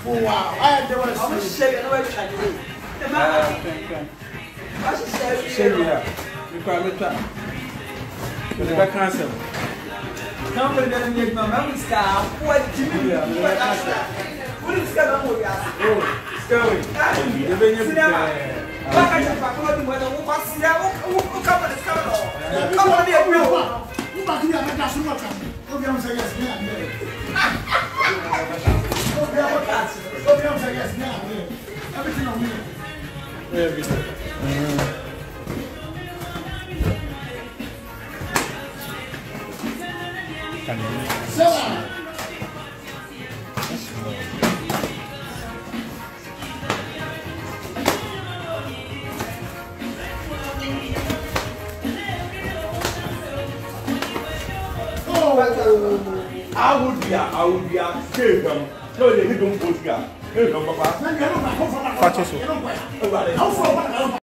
Wow, I don't want to say it. I should say it. You probably try. But if I cancel, company doesn't get my memory star. What do you do? What is going on with you? Oh, Sterling. You've been here. Back at the party when I was here. Who come on the camera? Come on here, bro. Who back here? I'm not sure what I'm doing. Okay, I'm saying yes. Everything on me. Everything. I would be a scared them. No, they don't put here. Papa.